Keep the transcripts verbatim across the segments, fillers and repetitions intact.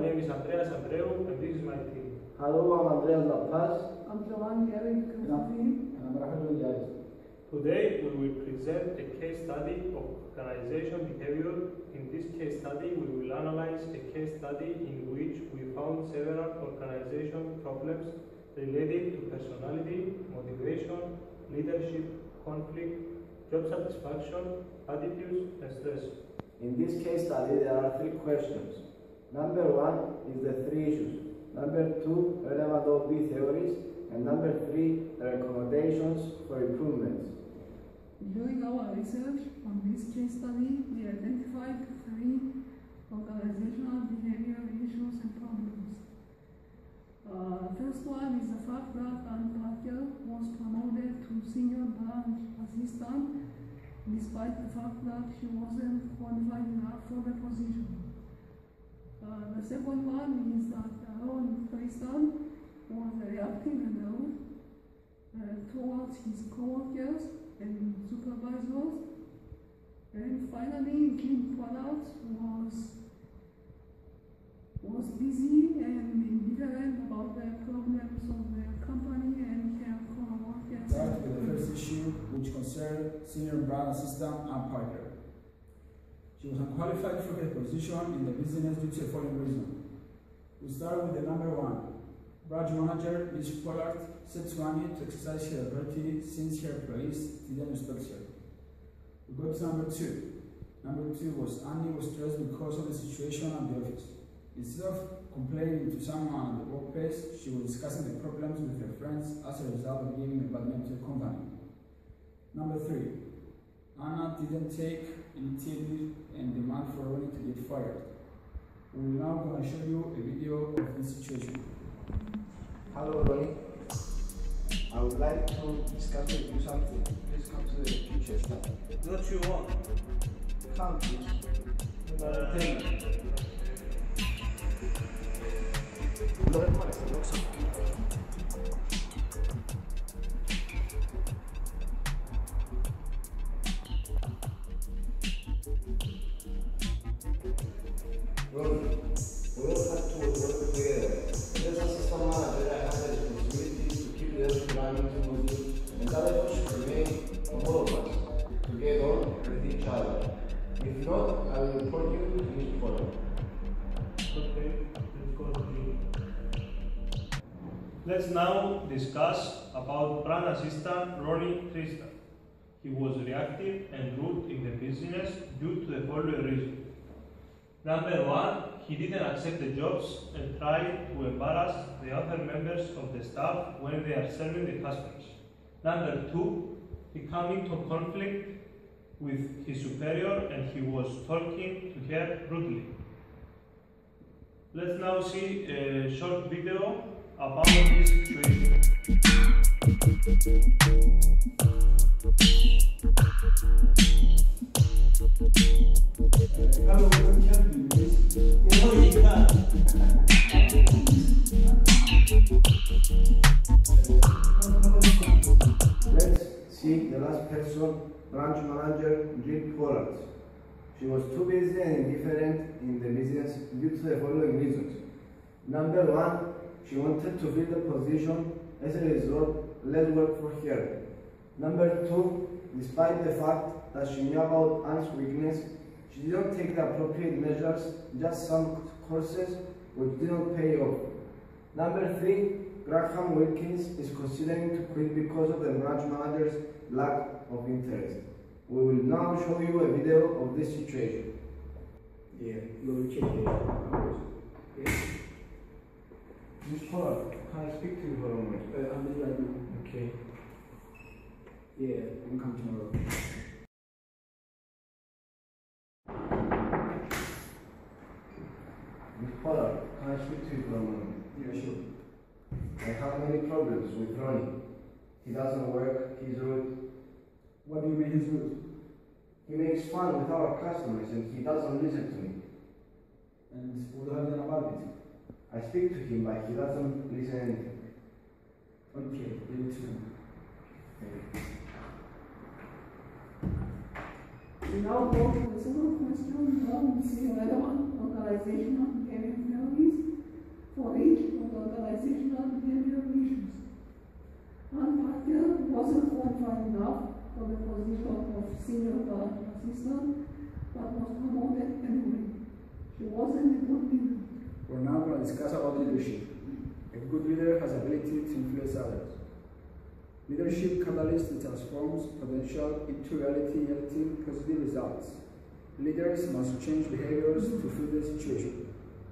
name is Andreas Andreou, and this is my team. Hello, I'm Andreas Lapaz. I'm Joanne Gary Kazafin. And I'm Rahul Yaris. Today we will present a case study of organization behavior. In this case study, we will analyze a case study in which we found several organization problems related to personality, motivation, leadership, conflict, job satisfaction, attitudes, and stress. In this case study, there are three questions. Number one is the three issues. Number two, relevant O B theories. And number three, recommendations for improvements. During our research on this case study, we identified three organizational behavior issues and problems. Uh, first one is the fact that Anne Parker was promoted to senior branch assistant despite the fact that she wasn't qualified enough for the position. Uh, the second one is that Aaron Tristan was reactive and rude uh, towards his co-workers and supervisors. And finally, Kim Pollard was was busy and indifferent about the problems of the company and her co-workers. Start with the first issue, which concerned senior brand assistant Anne Parker. She was unqualified for her position in the business due to the following reason. We start with the number one. Branch manager Miz Pollard said to Annie to exercise her authority since her employees didn't respect her. We go to number two. Number two was Annie was stressed because of the situation at the office. Instead of complaining to someone at the workplace, she was discussing the problems with her friends as a result of giving a bad name to the company. Number three, Anna didn't take initiative and demand for Ronnie to get fired. We're now going to show you a video of this situation. Hello, Ronnie. I would like to discuss with you something. Please come to the future stuff. What you want? Come, please. Uh, Look, look, so. Ronnie, we all have to work together. As a system manager, I have the responsibility to keep the everything running smoothly, and that effort should remain on all of us to get on with each other. If not, I will report you to Miz Pollard. Okay, let's go to you. Let's now discuss about brand assistant Ronnie Tristan. He was reactive and rude in the business due to the following reasons. Number one, he didn't accept the jobs and tried to embarrass the other members of the staff when they are serving the customers. Number two, he came into conflict with his superior and he was talking to her rudely. Let's now see a short video about this situation. Hello, we can do this. No, you can't. Let's see the last person, branch manager Jill Pollard. She was too busy and indifferent in the business due to the following reasons. Number one, she wanted to fill the position, as a result, less work for her. Number two, despite the fact that she knew about Anne's weakness, she didn't take the appropriate measures, just some courses which didn't pay off. Number three, Graham Wilkins is considering to quit because of the branch manager's lack of interest. We will now show you a video of this situation. Yeah, we'll check it out. Yes. Miz Pollard, can I speak to you for a moment? Uh, I'm busy right now. Okay. Yeah, I'm coming tomorrow. Miz Pollard, can I speak to you for a moment? Yeah, sure. I have many problems with Ronnie. He doesn't work, he's rude. What do you mean he's rude? He makes fun with our customers and he doesn't listen to me. And what have you done about it? I speak to him, but he doesn't listen anything. Okay, leave it to him. We now go to the second question, how we see relevant organizational behavior theories enough for the position of senior product assistant, but was promoted anyway. She wasn't a good leader. We're now going to discuss about leadership. A good leader has ability to influence others. Leadership catalyst transforms potential into reality, yielding positive results. Leaders must change behaviors to fit the situation.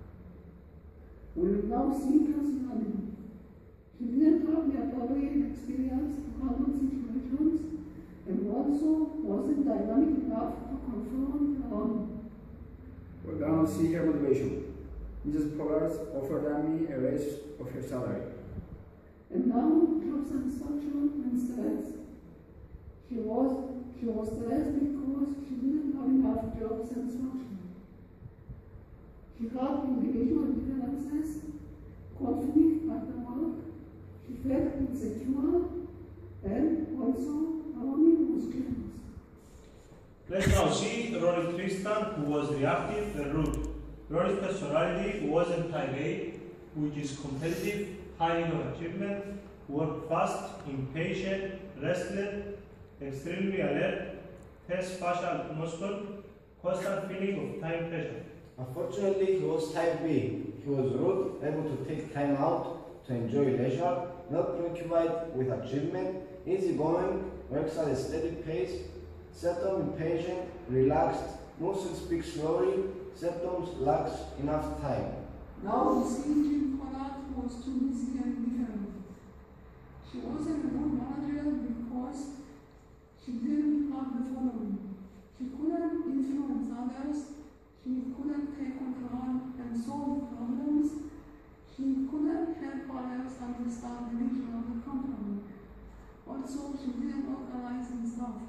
We will now see personality. She didn't have the appropriate experience to handle situations and also wasn't dynamic enough to confront her own. We're going to see her motivation. Missus Pollard offered me a raise of her salary. And now, job satisfaction and stress. She was, she was stressed because she didn't have enough job satisfaction. She had individual differences, conflict at the work, she felt insecure, and also Ronnie was jealous. Let's now see Ronnie Tristan, who was reactive and rude. Ronnie's personality wasn't type A, which is competitive, high in achievement, work fast, impatient, restless, extremely alert, tense facial muscle, constant feeling of time pressure. Unfortunately, he was type B. He was rude, able to take time out to enjoy leisure, not preoccupied with achievement, easygoing, works at a steady pace, seldom impatient, relaxed, moves and speaks slowly, symptoms lacks enough time. Now we see Jill Pollard was too busy and indifferent. She wasn't a good manager because she didn't have the following. She couldn't influence others, she couldn't take control and solve problems, she couldn't help others understand the vision of the company. Also, she didn't organize herself.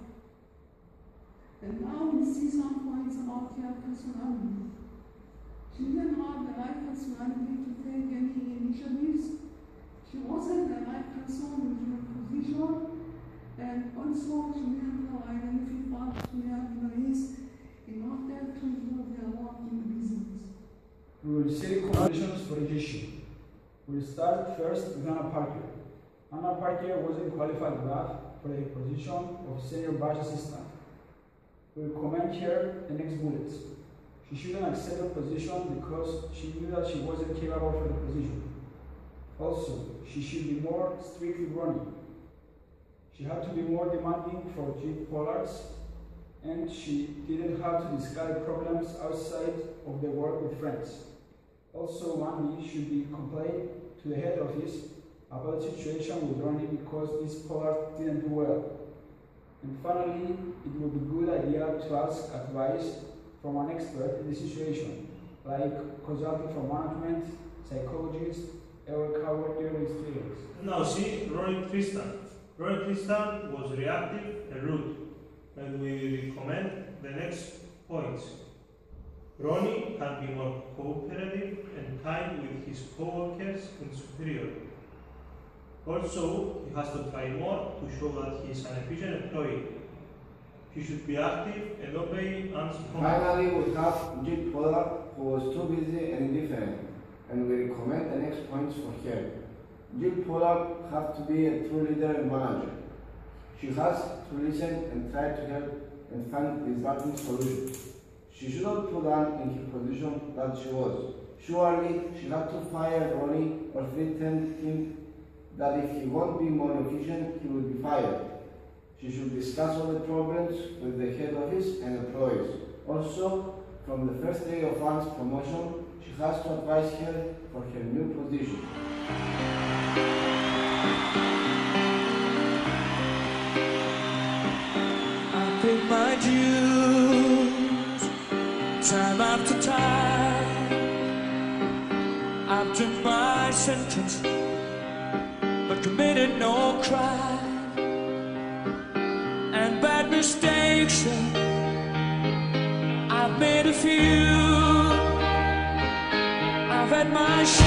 And now we see some points about her personality. She didn't have the right personality to take any initiatives. She wasn't the right person with her position, and also she didn't provide any feedback to her employees in order to improve their work in the business. We will see recommendations for each issue. We'll start first with Anna Parker. Anna Parker wasn't qualified enough for the position of senior batch assistant. We will comment here the next bullets. She shouldn't accept the position because she knew that she wasn't capable for the position. Also, she should be more strict with Ronnie. She had to be more demanding for Jill Pollard, and she didn't have to discuss problems outside of the work with friends. Also, Ronnie should be complained to the head office about the situation with Ronnie because Miz Pollard didn't do well. And finally, it would be a good idea to ask advice from an expert in the situation, like consulting from management, psychologists, or career experience. Now see Ronnie Tristan. Ronnie Tristan was reactive and rude, and we recommend the next points. Ronnie can be more cooperative and kind with his co-workers and superiors. Also, he has to try more to show that he is an efficient employee. He should be active and obey unspoken. Finally, we have Jill Pollard, who was too busy and indifferent, and we recommend the next points for her. Jill Pollard has to be a true leader and manager. She has to listen and try to help and find resulting solutions. She should not put down in her position that she was. Surely, she had to fire Ronnie or threaten him that if he won't be more efficient, he will be fired. She should discuss all the problems with the head office and employees. Also, from the first day of Anne's promotion, she has to advise her for her new position. I paid my dues, time after time. I've done my sentence, but committed no crime. And bad mistakes, I've made a few. I've had my share.